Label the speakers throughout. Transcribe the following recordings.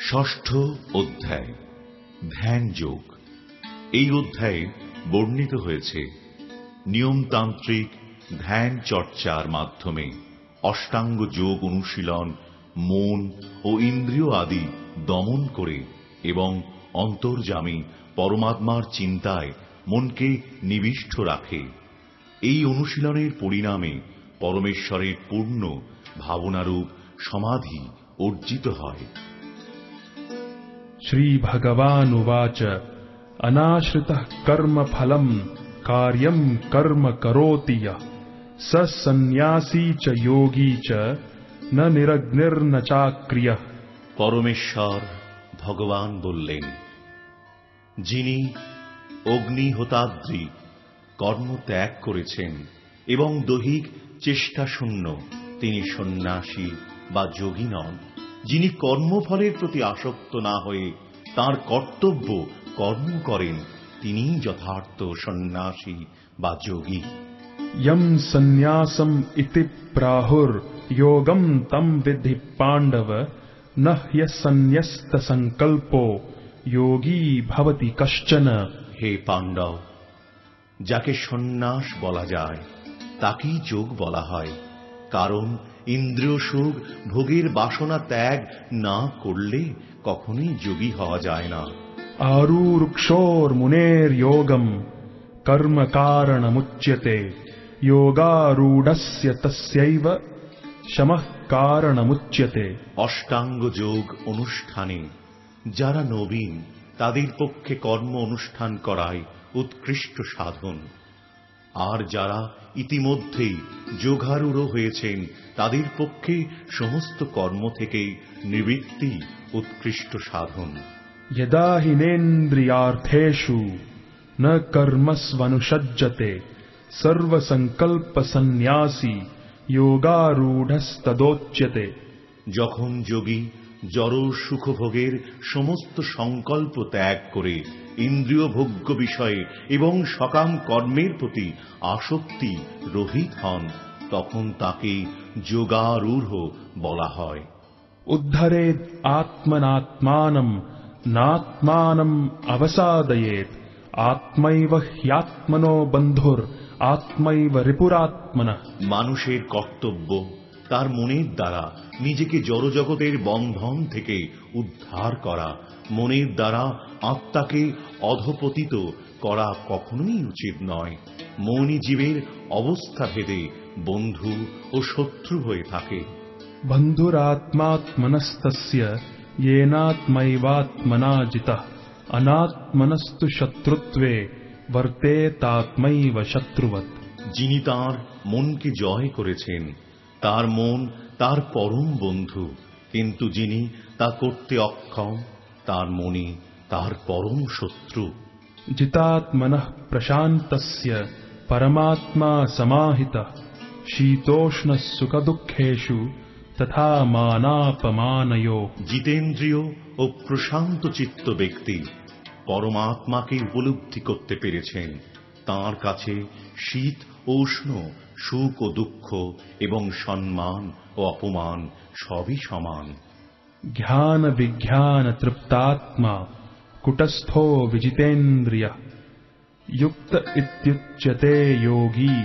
Speaker 1: ষষ্ঠ অধ্যায় ধ্যান যোগ। এই অধ্যায়ে বর্ণিত হয়েছে নিয়মতান্ত্রিক ধ্যান চর্চার মাধ্যমে অষ্টাঙ্গ যোগ অনুশীলন মন ও ইন্দ্রিয় আদি দমন করে এবং অন্তর্যামী পরমাত্মার চিন্তায় মনকে নিবিষ্ট রাখে। এই অনুশীলনের পরিণামে পরমেশ্বরের পূর্ণ ভাবনারূপ সমাধি অর্জিত হয়।
Speaker 2: শ্রী ভগবান উবাচ অনাশ্রিতঃ কর্ম ফলম কার্যম কর্ম করোতি ইয়ঃ স সন্ন্যাসী চ যোগী চ ন নিরগ্নির্ন চাক্রিয়ঃ।
Speaker 1: পরমেশ্বর ভগবান বললেন, যিনি অগ্নিহোতাদ্রি কর্ম ত্যাগ করেছেন এবং দৈহিক চেষ্টাশূন্য তিনি সন্ন্যাসী বা যোগী নন। যিনি কর্মফলের প্রতি আসক্ত না হয়ে তাঁর কর্তব্য কর্ম করেন তিনি যথার্থ সন্ন্যাসী বা যোগী।
Speaker 2: यम सन्यासम इति प्राहुर योगम तम विद्धि पांडव न ह्यसन्न्यस्त संकल्पो योगी भवति कश्चन।
Speaker 1: হে পাণ্ডব, যাকে সন্ন্যাস বলা যায় তাকেই যোগ বলা হয়, কারণ ইন্দ্রিয় সুখ ভোগের বাসনা ত্যাগ না করলে কখনোই যোগী হওয়া যায় না।
Speaker 2: आरुरुक्षोर मुनेर योगम कर्म कारणमुच्यते योगारूढ़स्य तस्यैव शमः कारणमुच्यते।
Speaker 1: অষ্টাঙ্গ যোগ অনুষ্ঠানে যারা নবীন তাদের পক্ষে কর্ম অনুষ্ঠান করাই উৎকৃষ্ট সাধন, আর যারা ইতিমধ্যেই যোগারূঢ় হয়েছেন তাদের পক্ষে সমস্ত কর্ম থেকে নিবৃত্তি উৎকৃষ্ট সাধন।
Speaker 2: यदा हिनेन्द्रियार्थेषु न कर्मस्वनुषज्जते सर्वसंकल्प सन्न्यासी योगारूढ़स्तदोच्यते।
Speaker 1: যখন যোগী জড় সুখভোগের সমস্ত সংকল্প ত্যাগ করে ইন্দ্রিয় ভোগ্য বিষয়ে এবং সকাম কর্মের প্রতি আসক্তি রহিত হন তখন তাকে যোগারূঢ় বলা হয়।
Speaker 2: उद्धरेद आत्मनात्मानं नात्मानं अवसादयेत आत्मैव ह्यात्मनो बन्धुर आत्मैव रिपुरात्मनः।
Speaker 1: মানুষের কর্তব্য তার মনের দ্বারা নিজেকে জড়জগতের বন্ধন থেকে উদ্ধার করা, মনের দ্বারা আত্মাকে অধঃপতিত করা কখনোই উচিত নয়। মনই জীবের অবস্থা ভেদে বন্ধু ও শত্রু হয়ে থাকে।
Speaker 2: बन्धुरात्मात्मनस्तस्य येनात्मैवात्मना जितः अनात्मनस्तु शत्रुत्वे वर्तेतात्मैव शत्रुवत्।
Speaker 1: যিনি তাঁর মনকে জয় করেছেন তার মন তার পরম বন্ধু, কিন্তু যিনি তা করতে অক্ষম তার মনই তার পরম শত্রু।
Speaker 2: जितात्मनः प्रशान्तस्य परमात्मा समाहितः शीतोष्ण सुखदुःखेषु तथा मानापमानयो।
Speaker 1: জিতেন্দ্রিয় ও প্রশান্ত চিত্ত ব্যক্তি পরমাত্মাকে উপলব্ধি করতে পেরেছেন। তাঁর কাছে শীত ও উষ্ণ, সুখ ও দুঃখ এবং সম্মান ও অপমান সবই সমান।
Speaker 2: ज्ञान विज्ञान तृप्तात्मा कुटस्थो विजितेन्द्रियः युक्त इत्युच्यते योगी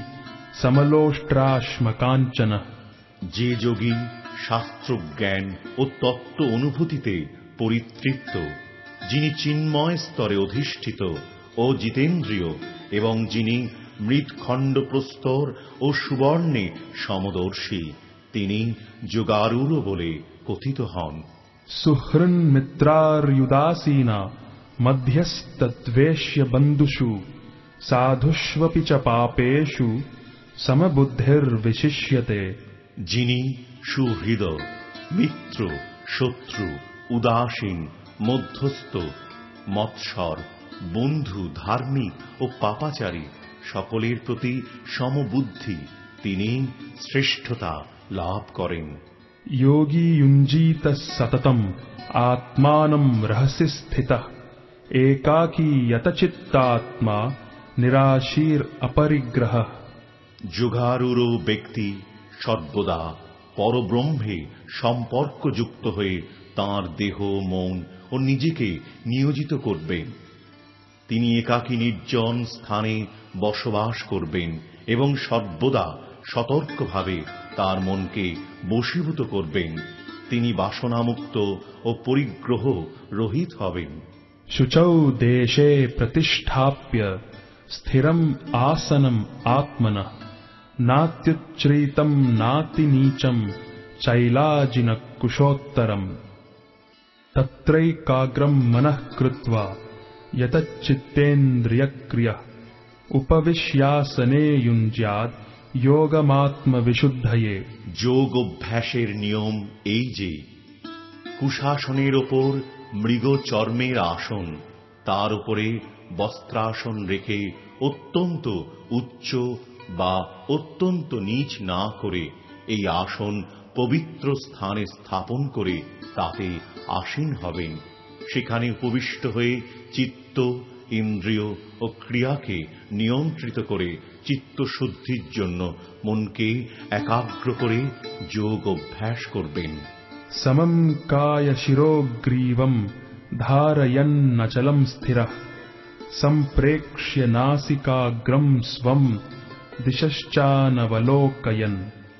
Speaker 2: समलोष्ट्राश्मकाञ्चनः।
Speaker 1: যে যোগী শাস্ত্র জ্ঞান ও তত্ত্ব অনুভূতিতে পরিতৃপ্ত, যিনি চিন্ময় স্তরে অধিষ্ঠিত ও জিতেন্দ্রিয় এবং যিনি মৃৎখণ্ড প্রস্তর ও সুবর্ণে সমদর্শী, তিনি যোগারূঢ় বলে কথিত হন।
Speaker 2: सुहृन् मित्रार्युदासीना मध्यस्तद्वेष्य बन्धुषु साधुष्वपि च पापेषु समबुद्धिर्विशिष्यते।
Speaker 1: যিনি সুহৃদয়, মিত্র, শত্রু, উদাসীন, মধ্যস্থ, মৎসর, বন্ধু, ধার্মিক ও পাপাচারী সকলের প্রতি সমবুদ্ধি, তিনি শ্রেষ্ঠতা লাভ করেন।
Speaker 2: योगी युञ्जीत सततम् आत्मानं रहसि स्थितः एकाकी यतचित्तात्मा निराशीर अपरिग्रहः।
Speaker 1: যোগারূঢ় ব্যক্তি সর্বদা পরব্রহ্মে সম্পর্কযুক্ত হয়ে তাঁর দেহ মন ও নিজেকে নিয়োজিত করবেন। তিনি একাকী নির্জন স্থানে বসবাস করবেন এবং সর্বদা সতর্কভাবে তার মনকে বশীভূত করবেন। তিনি বাসনামুক্ত ও পরিগ্রহ রহিত হবেন।
Speaker 2: শুচৌ দেশে প্রতিষ্ঠাপ্য স্থিরম আসনম আত্মনঃ নাত্যুচ্ছ্রিতম নাতিনীচম চৈলাজিন কুশোত্তরম তত্রৈকাগ্রম মনঃ কৃত্বা यतच्चित्तेन्द्रियक्रियः উপবিশ্যাসনে युञ्ज्याद् योगमात्मविशुद्धये।
Speaker 1: যোগ অভ্যাসের নিয়ম এই যে কুশাসনের ওপর মৃগ চর্মের আসন, তার উপরে বস্ত্রাসন রেখে অত্যন্ত উচ্চ বা অত্যন্ত নীচ না করে এই আসন পবিত্র স্থানে স্থাপন করে তাতে আসীন হবেন। সেখানে উপবিষ্ট হয়ে চিত্ত, ইন্দ্রিয় ও ক্রিয়াকে নিয়ন্ত্রিত করে চিত্তশুদ্ধির জন্য মনকে একাগ্র করে যোগ অভ্যাস করবেন।
Speaker 2: সমম কায় শিরোগ্রীবম ধারয়ন্নচলম স্থিরঃ সম্প্রেক্ষ্য নাসিকাগ্রম স্বম দিশশ্চানবলোকয়ন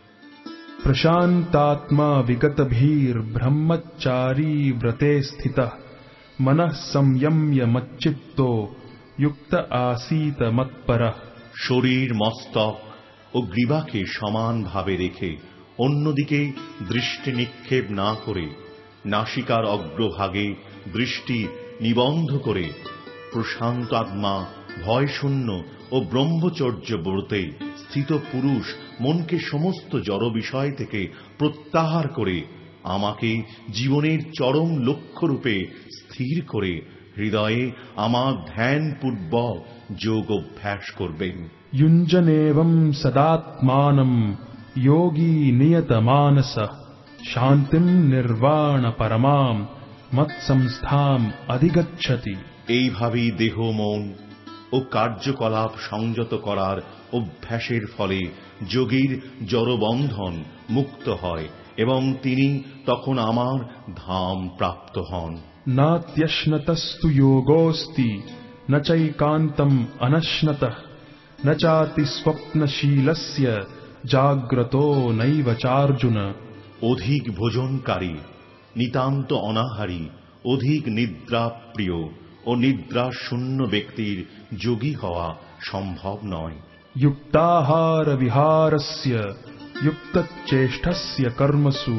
Speaker 2: প্রশান্তাত্মা বিগতভীর্ব্রহ্মচারী ব্রতে স্থিতঃ মনঃ সংযম্য মচ্চিত্তো যুক্ত আসীত মৎপরঃ।
Speaker 1: শরীর, মস্তক ও গ্রীবাকে সমানভাবে রেখে অন্যদিকে দৃষ্টি নিক্ষেপ না করে নাসিকার অগ্রভাগে দৃষ্টি নিবন্ধ করে প্রশান্ত আত্মা, ভয়শূন্য ও ব্রহ্মচর্য ব্রতে স্থিত পুরুষ মনকে সমস্ত জড় বিষয় থেকে প্রত্যাহার করে আমাকে জীবনের চরম লক্ষ্যরূপে স্থির করে হৃদয়ে আমার ধ্যানপূর্বক যোগ অভ্যাস করবেন।
Speaker 2: युञ्जनेवं सदात्मानं योगी नियतमानसः शान्तिं निर्वाण परमां मत्संस्थाम् अधिगच्छति।
Speaker 1: এইভাবেই দেহ, মন ও কার্যকলাপ সংযত করার অভ্যাসের ফলে যোগীর জড়বন্ধন মুক্ত হয় এবং তিনি তখন আমার ধাম প্রাপ্ত হন।
Speaker 2: नात्यश्नतस्तु योगोऽस्ति न चैकान्तम् अनश्नतः न चाति स्वप्नशीलस्य जाग्रतो नैव चार्जुन।
Speaker 1: অধিক ভোজনকারী, নিতান্ত অনাহারী, অধিক নিদ্রাপ্রিয় ও নিদ্রা শূন্য ব্যক্তির যোগী হওয়া সম্ভব নয়।
Speaker 2: युक्ताहार विहारस्य युक्तचेष्टस्य कर्मसु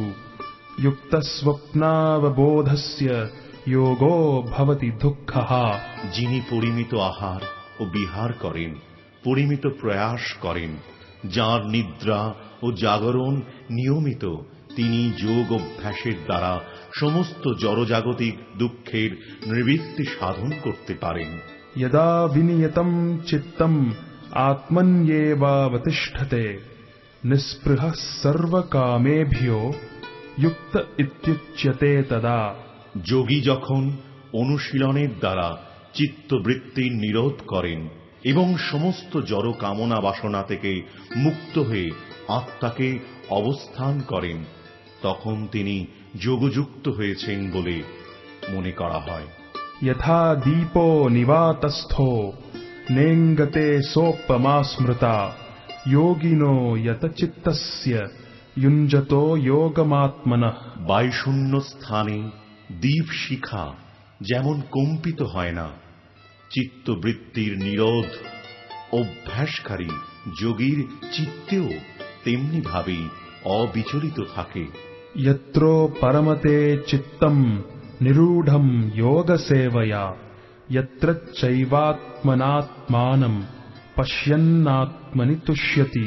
Speaker 2: युक्तस्वप्नावबोधस्य योगो भवति दुःखः।
Speaker 1: যিনি পরিমিত আহার ও বিহার করেন, পরিমিত প্রয়াস করেন, যার নিদ্রা ও জাগরণ নিয়মিত, তিনি যোগ অভ্যাসের দ্বারা সমস্ত জড়জাগতিক দুঃখের নিবৃত্তি সাধন করতে পারেন।
Speaker 2: यदा विनियतं चित्तम् आत्मन्येवावतिष्ठते निःस्पृहः सर्वकामेभ्यो युक्त इत्युच्यते तदा।
Speaker 1: যোগী যখন অনুশীলনের দ্বারা চিত্তবৃত্তির নিরোধ করেন এবং সমস্ত জড় কামনা বাসনা থেকে মুক্ত হয়ে আত্মাকে অবস্থান করেন, তখন তিনি যোগযুক্ত হয়েছেন বলে মনে করা হয়।
Speaker 2: यथा दीपो निवातस्थो नेङ्गते सोपमा स्मृता योगिनो यतचित्तस्य युञ्जतो योगमात्मनः।
Speaker 1: বায়ুশূন্য স্থানে দীপ শিখা যেমন কম্পিত হয় না, চিত্তবৃত্তির নিরোধ অভ্যাসকারী যোগীর চিত্তেও তেমনি ভাবেই অবিচলিত থাকে।
Speaker 2: यत्रो परमते चित्तम् निरूढं योगसेवया यत्र चैवात्मनात्मानं पश्यन्नात्मनि तुष्यति।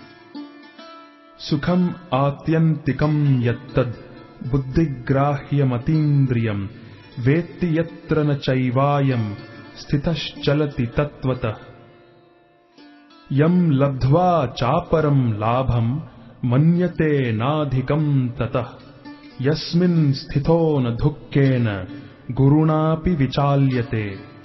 Speaker 2: सुखम् आत्यन्तिकं यत्तद् बुद्धिग्राह्यमतीन्द्रियं वेत्ति यत्र न चैवायं स्थितश्चलति तत्त्वतः। यं लब्ध्वा चापरं लाभं मन्यते नाधिकं ततः यस्मिन् स्थितो न दुःखेन गुरुणापि विचाल्यते।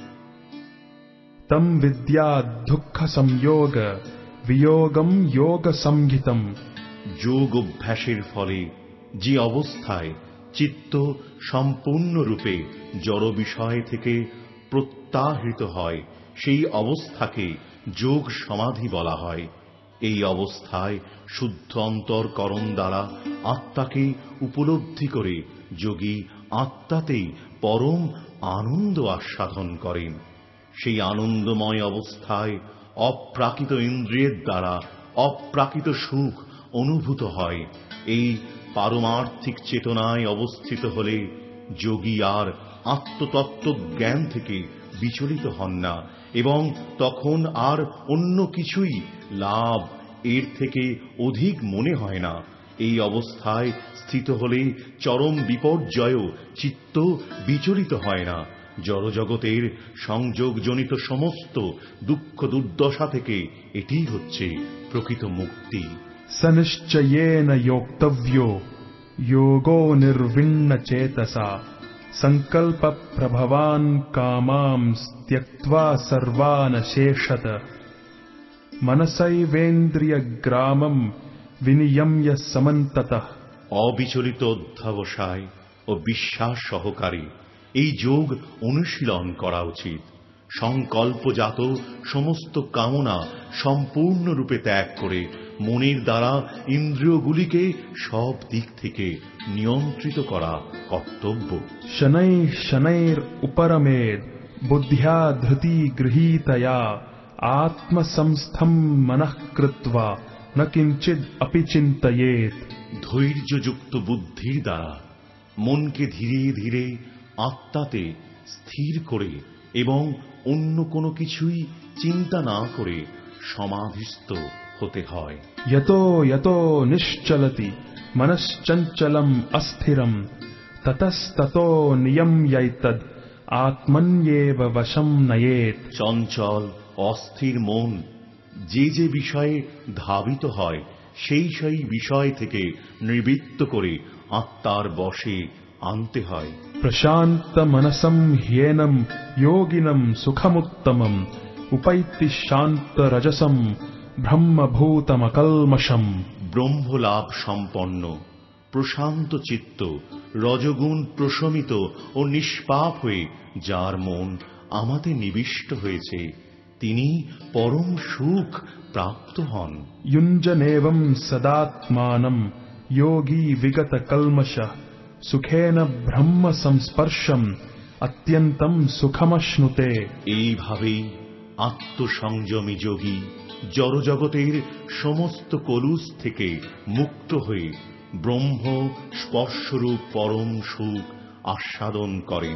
Speaker 2: तं विद्यात् दुःख संयोग वियोगं योग संहितम्।
Speaker 1: যোগ অভ্যাসের ফলে যে অবস্থায় চিত্ত সম্পূর্ণরূপে জড় বিষয় থেকে প্রত্যাহৃত হয়, সেই অবস্থাকে যোগ সমাধি বলা হয়। এই অবস্থায় শুদ্ধ অন্তরকরণ দ্বারা আত্মাকে উপলব্ধি করে যোগী আত্মাতেই পরম আনন্দ আস্বাদন করেন। সেই আনন্দময় অবস্থায় অপ্রাকৃত ইন্দ্রিয়ের দ্বারা অপ্রাকৃত সুখ অনুভূত হয়। এই পারমার্থিক চেতনায় অবস্থিত হলে যোগী আর আত্মতত্ত্ব জ্ঞান থেকে বিচলিত হন না, এবং তখন আর অন্য কিছুই লাভ এর থেকে অধিক মনে হয় না। এই অবস্থায় স্থিত হলে চরম বিপর্যয়ও চিত্ত বিচলিত হয় না। জড়জগতের সংযোগজনিত সমস্ত দুঃখ দুর্দশা থেকে এটি হচ্ছে প্রকৃত মুক্তি।
Speaker 2: সনিশ্চয়েন যোক্তব্যো যোগো নির্বিণ্ণ চেতসা সংকল্প প্রভবান কামাম ত্যক্ত্বা সর্বান শেষত মনসৈবেন্দ্রিয় গ্রামম বিনিয়ম্য সমন্ততঃ।
Speaker 1: অবিচলিত অধ্যবসায় ও বিশ্বাস সহকারে এই যোগ অনুশীলন করা উচিত। সংকল্পজাত সমস্ত কামনা সম্পূর্ণরূপে ত্যাগ করে মনের দ্বারা ইন্দ্রিয়গুলিকে সব দিক থেকে নিয়ন্ত্রিত করা কর্তব্য।
Speaker 2: শনৈ শনৈর উপরমেদ বুদ্ধ্যা ধৃতি গৃহীতয়া আত্মসংস্থম মনঃ কৃত্বা ন কিঞ্চিদ অপি চিন্তয়েৎ।
Speaker 1: ধৈর্যযুক্ত বুদ্ধির দ্বারা মনকে ধীরে ধীরে আত্মাতে স্থির করে এবং অন্য কোনো কিছুই চিন্তা না করে সমাধিস্থ হতে হয়।
Speaker 2: यतो यतो निश्चलति मनश्चञ्चलम् अस्थिरम् ततस्ततो नियम्यैतद् आत्मन्येव वशं नयेत्।
Speaker 1: চঞ্চল অস্থির মন যে যে বিষয়ে ধাবিত হয় সেই সেই বিষয় থেকে নিবৃত্ত করে আত্মার বশে আনতে হয়।
Speaker 2: प्रशान्त मनसं ह्येनं योगिनं सुखमुत्तमम् उपैति शान्त रजसं ব্রহ্মভূতমকল্মষম।
Speaker 1: ব্রহ্মলাভ সম্পন্ন প্রশান্ত চিত্ত রজগুণ প্রশমিত ও নিষ্পাপ হয়ে যার মন আমাতে নিবিষ্ট হয়েছে তিনি পরম সুখ প্রাপ্ত হন।
Speaker 2: युञ्जनेवं सदात्मानं योगी विगत कल्मषः सुखेन ब्रह्म संस्पर्शम अत्यन्तं सुखमश्नुते।
Speaker 1: এইভাবেই আত্মসংযমী যোগী জড়জগতের সমস্ত কলুষ থেকে মুক্ত হয়ে ব্রহ্ম স্পর্শরূপ পরম সুখ আস্বাদন করেন।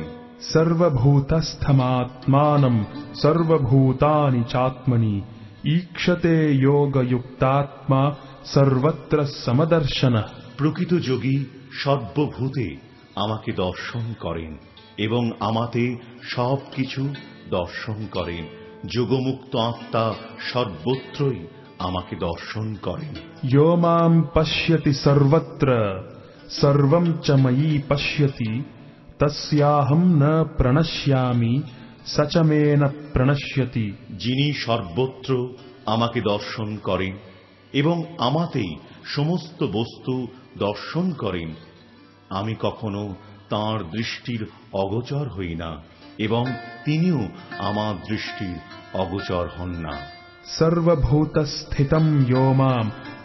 Speaker 2: सर्वभूतस्थमात्मानं सर्वभूतानि चात्मनि ईक्षते योगयुक्तात्मा सर्वत्र समदर्शनः।
Speaker 1: প্রকৃত যোগী সর্বভূতে আমাকে দর্শন করেন এবং আমাতে সব কিছু দর্শন করেন। যোগমুক্ত আত্মা সর্বত্রই আমাকে দর্শন করেন।
Speaker 2: यो मां पश्यति सर्वत्र सर्वं च मयि पश्यति तस्याहं न प्रणश्यामि स च मे न प्रणश्यति।
Speaker 1: যিনি সর্বত্র আমাকে দর্শন করেন এবং আমাতেই সমস্ত বস্তু দর্শন করেন আমি কখনো তাঁর দৃষ্টির অগোচর হই না এবং তিনিও আমার দৃষ্টির অগোচর হন না।
Speaker 2: सर्वभूतस्थितं यो मां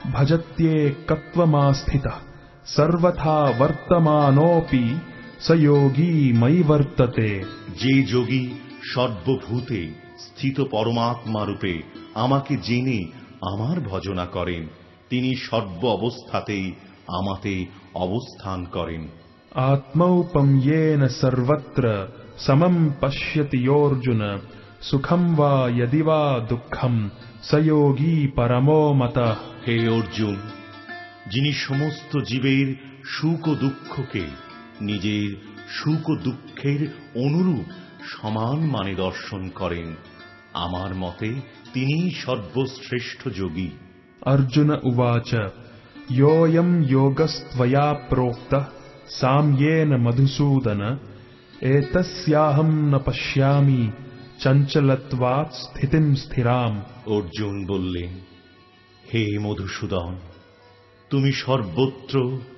Speaker 2: भजत्येकत्वमास्थितः सर्वथा वर्तमानोऽपि स योगी मयि वर्तते।
Speaker 1: যে যোগী সর্বভূতে স্থিত পরমাত্মা রূপে আমাকে জেনে আমার ভজনা করেন তিনি সর্ব অবস্থাতেই আমাতে অবস্থান করেন।
Speaker 2: आत्मौपम्येन सर्वत्र समं पश्यति योऽर्जुन सुखं वा यदि वा दुःखं स योगी परमो मतः।
Speaker 1: হে অর্জুন, যিনি সমস্ত জীবের সুখ ও দুঃখকে নিজের সুখ ও দুঃখের অনুরূপ সমান মানে দর্শন করেন আমার মতে তিনি সর্বশ্রেষ্ঠ যোগী।
Speaker 2: अर्जुन उवाच योऽयं योगस्त्वया प्रोक्तः साम्येन मधुसूदन एतस्याहं न पश्यामि चञ्चलत्वात् स्थितिं स्थिराम्।
Speaker 1: অর্জুন বললেন, হে মধুসূদন, তুমি সর্বত্র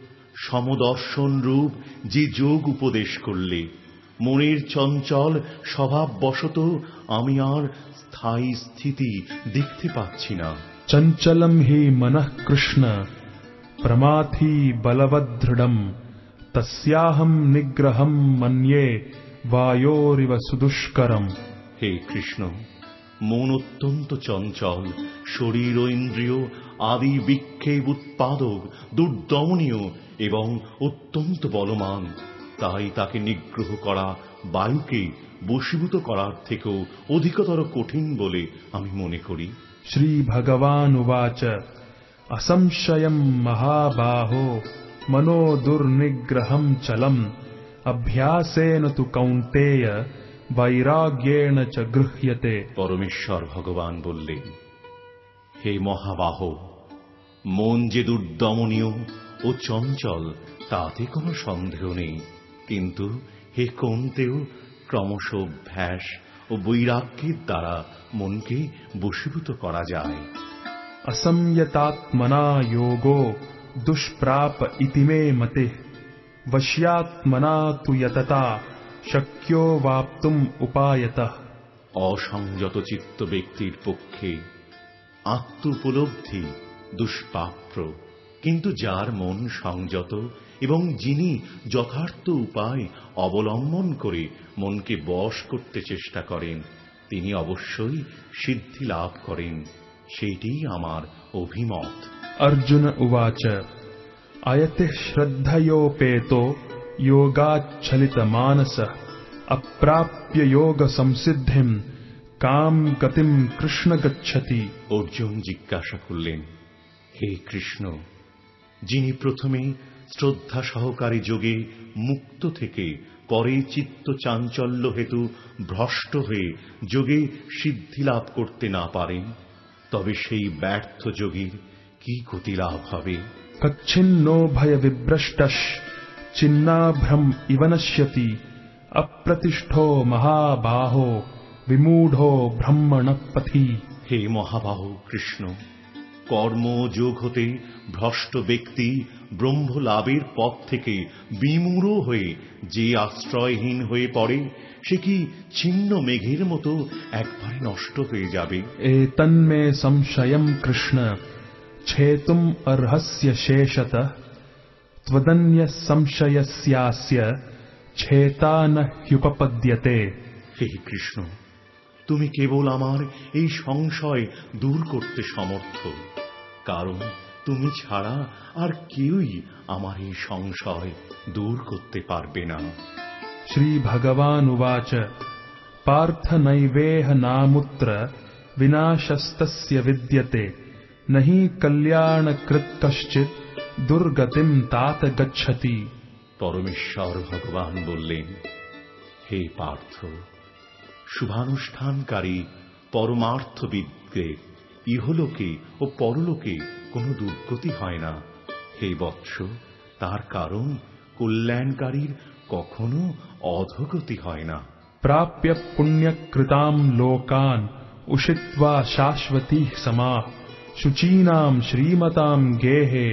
Speaker 1: সমদর্শন রূপ যে যোগ উপদেশ করলে, মনের চঞ্চল স্বভাববশত আমি আর স্থায়ী স্থিতি দেখতে পাচ্ছি না।
Speaker 2: চঞ্চলম হি মনঃ কৃষ্ণ প্রমাথি বলবদৃঢ়ম তস্যাহম নিগ্রহম মন্যে বায়োরিব সুদুষ্করম।
Speaker 1: হে কৃষ্ণ, মন অত্যন্ত চঞ্চল, শরীর ও ইন্দ্রিয় আদি বিক্ষেপ উৎপাদক, দুর্দমনীয় এবং অত্যন্ত বলমান। তাই তাকে নিগ্রহ করা বায়ুকে বশীভূত করার থেকেও অধিকতর কঠিন বলে আমি মনে করি।
Speaker 2: শ্রী ভগবান উবাচ অসংশয়ম মহাবাহো মনো দুর্নিগ্রহম চলম অভ্যাসেন তু কৌন্তেয় বৈরাগ্যেণ চ গৃহ্যতে।
Speaker 1: পরমেশ্বর ভগবান বললেন, হে মহাবাহ, মন যে দুর্দমনীয় ও চঞ্চল তাতে কোনো সন্দেহ নেই, কিন্তু হে কৌন্তেয়, ক্রমশ অভ্যাস ও বৈরাগ্যের দ্বারা মনকে বশীভূত করা যায়।
Speaker 2: असंयतात्मना योगो दुष्प्राप इति मे मते वश्यात्मना तु यतता शक्यो वाप्तुम उपायतः।
Speaker 1: অসংযত চিত্ত ব্যক্তির পক্ষে আত্ম উপলব্ধি দুষ্প্রাপ্য, কিন্তু যার মন সংযত এবং যিনি যথার্থ উপায় অবলম্বন করে মনকে বশ করতে চেষ্টা করেন, তিনি অবশ্যই সিদ্ধি লাভ করেন। সেইটি আমার অভিমত।
Speaker 2: अर्जुन उवाच अयति श्रद्धयोपेतो योगाच्छलितमानसः अप्राप्य योग संसिद्धिं काम गतिं कृष्ण गच्छति।
Speaker 1: অর্জুন জিজ্ঞাসা করলেন, হে কৃষ্ণ, যিনি প্রথমে শ্রদ্ধা সহকারী যোগে মুক্ত থেকে পরে চিত্ত চাঞ্চল্য হেতু ভ্রষ্ট হয়ে যোগে সিদ্ধি লাভ করতে না পারেন, তবে সেই ব্যর্থ যোগীর কি গতি লাভ হবে?
Speaker 2: कच्छिन्नो भय विभ्रष्टः चिन्नाभ्रम इव नश्यति अप्रतिष्ठो महाबाहो विमूढ़ो ब्रह्मण पथि।
Speaker 1: হে মহাবাহ কৃষ্ণ, কর্ম যোগ হতে ভ্রষ্ট ব্যক্তি ব্রহ্ম লাভের পথ থেকে বিমূঢ় হয়ে যে আশ্রয়হীন হয়ে পড়ে, সে কি ছিন্ন মেঘের মতো একবারে নষ্ট হয়ে যাবে?
Speaker 2: एतन्मे संशयं कृष्ण छेतुम् अर्हस्य शेषतः त्वदन्य संशयस्यास्य छेता न ह्युपपद्यते।
Speaker 1: হে কৃষ্ণ, তুমি কেবল আমার এই সংশয় দূর করতে সমর্থ, কারণ তুমি ছাড়া আর কেউই আমার এই সংশয় দূর করতে পারবে না।
Speaker 2: श्री भगवान उवाच पार्थ नैवेह नामुत्र विनाशस्तस्य विद्यते नहि कल्याणकृत् कश्चित् दुर्गतिं तात गच्छति।
Speaker 1: পরমেশ্বর ভগবান বললেন, হে পার্থ, শুভানুষ্ঠানকারী পরমার্থবিদদের ইহলোকে ও পরলোকে কোনো দুর্গতি হয় না। হে বৎস, তার কারণ কল্যাণকারীর কখনো অধোগতি হয় না।
Speaker 2: प्राप्य पुण्यकृतां लोकान् उषित्वा शाश्वती समाः शुचीनां श्रीमतां गेहे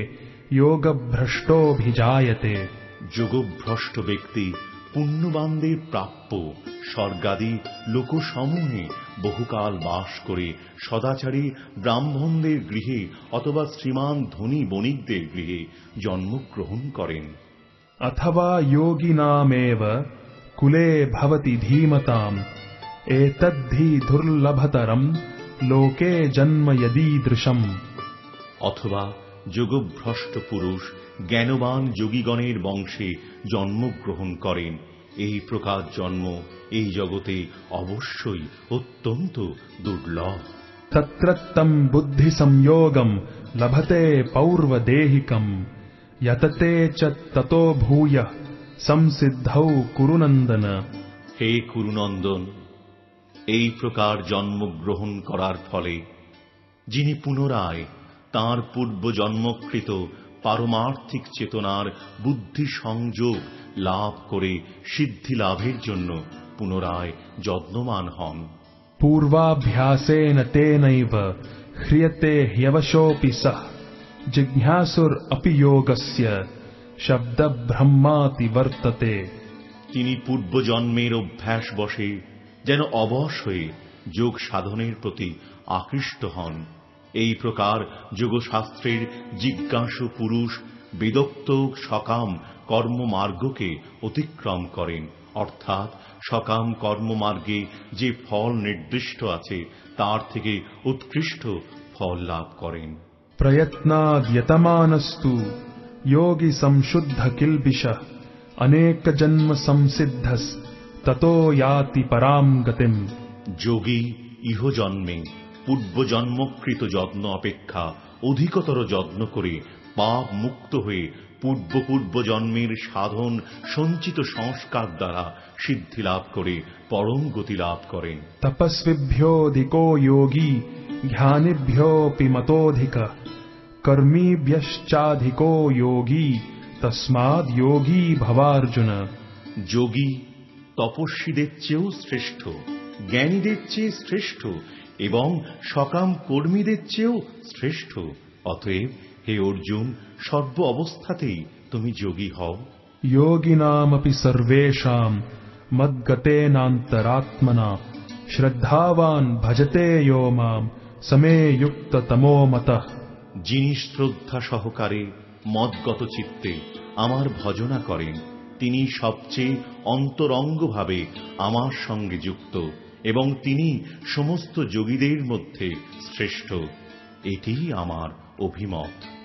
Speaker 2: योगभ्रष्टोऽभिजायते।
Speaker 1: যোগভ্রষ্ট ব্যক্তি পুণ্যবানদের প্রাপ্য স্বর্গাদি লোকসমূহে বহুকাল বাস করে সদাচারী ব্রাহ্মণদের গৃহে অথবা শ্রীমান ধনী বণিকদের গৃহে জন্মগ্রহণ করেন।
Speaker 2: अथवा योगिनामेव कुले भवति धीमताम् एतद्धि दुर्लभतरम् लोके जन्म यदीदृशम्।
Speaker 1: অথবা যোগভ্রষ্ট পুরুষ জ্ঞানবান যোগীগণের বংশে জন্মগ্রহণ করেন। এই প্রকার জন্ম এই জগতে অবশ্যই অত্যন্ত দুর্লভ।
Speaker 2: तत्रत्तं बुद्धि संयोगं लभते पौर्वदेहिकं यतते च ततो भूयः संसिद्धौ कुरुनन्दन।
Speaker 1: হে কুরুনন্দন, এই প্রকার জন্মগ্রহণ করার ফলে যিনি পুনরায় তাঁর পূর্ব জন্মকৃত পারমার্থিক চেতনার বুদ্ধি সংযোগ লাভ করে সিদ্ধি লাভের জন্য পুনরায় যত্নমান হন।
Speaker 2: पूर्वाभ्यासेन तेनैव ह्रियते ह्यवशोऽपि सः जिज्ञासुर अपि योगस्य शब्द ब्रह्माति वर्तते।
Speaker 1: তিনি পূর্বজন্মের অভ্যাস বশে যেন অবশ হয়ে যোগ সাধনের প্রতি আকৃষ্ট হন। এই প্রকার যোগশাস্ত্রের জিজ্ঞাসু পুরুষ বেদোক্ত সকাম কর্মমার্গকে অতিক্রম করেন, অর্থাৎ সকাম কর্মমার্গে যে ফল নির্দিষ্ট আছে তার থেকে উৎকৃষ্ট ফল লাভ করেন।
Speaker 2: प्रयत्नाद्यतमानस्तु योगी संशुद्ध किल्बिषः अनेक जन्म संसिद्धस् ततो याति पराम गतिम।
Speaker 1: যোগী ইহজন্মে পূর্বজন্মকৃত যত্ন অপেক্ষা অধিকতর যত্ন করে পাপ মুক্ত হয়ে পূর্ব জন্মের সাধন সঞ্চিত সংস্কার দ্বারা সিদ্ধি লাভ করে পরম গতি লাভ করেন।
Speaker 2: तपस्विभ्योऽधिको योगी ज्ञानिभ्योऽपि मतोऽधिकः कर्मीभ्यश्चाधिको योगी तस्माद् योगी भवार्जुन।
Speaker 1: যোগী তপস্বীদের চেয়েও শ্রেষ্ঠ, জ্ঞানীদের চেয়ে শ্রেষ্ঠ এবং সকাম কর্মীদের চেয়েও শ্রেষ্ঠ। অতএব হে অর্জুন, সর্ব অবস্থাতেই তুমি যোগী হও।
Speaker 2: योगिनामपि सर्वेषां मद्गतेनान्तरात्मना श्रद्धावान् भजते यो मां समे युक्ततमो मतः।
Speaker 1: যিনি শ্রদ্ধা সহকারে মদগত চিত্তে আমার ভজনা করেন, তিনি সবচেয়ে অন্তরঙ্গভাবে আমার সঙ্গে যুক্ত এবং তিনি সমস্ত যোগীদের মধ্যে শ্রেষ্ঠ। এটিই আমার অভিমত।